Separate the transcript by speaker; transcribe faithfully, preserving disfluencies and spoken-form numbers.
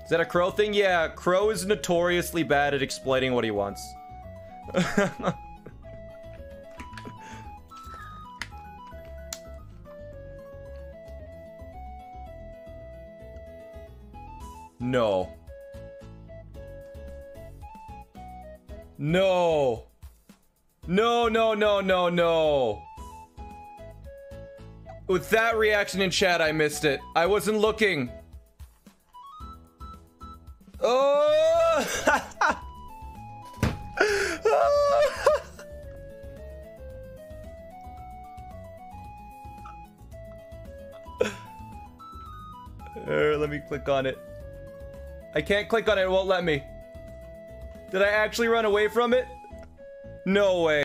Speaker 1: Is that a Crow thing? Yeah, Crow is notoriously bad at explaining what he wants. No. No. No, no, no, no, no. With that reaction in chat, I missed it. I wasn't looking. Oh! uh, let me click on it. I can't click on it, it won't let me. Did I actually run away from it? No way.